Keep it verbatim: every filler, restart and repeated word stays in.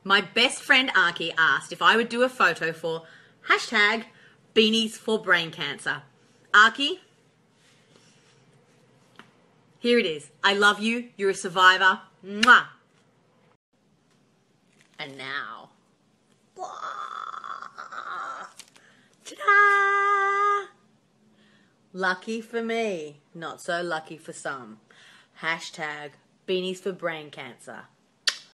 My best friend Arky asked if I would do a photo for hashtag beanies for brain cancer. Arky, here it is. I love you. You're a survivor. Mwah. And now, ta-da! Lucky for me, not so lucky for some. Hashtag beanies for brain cancer.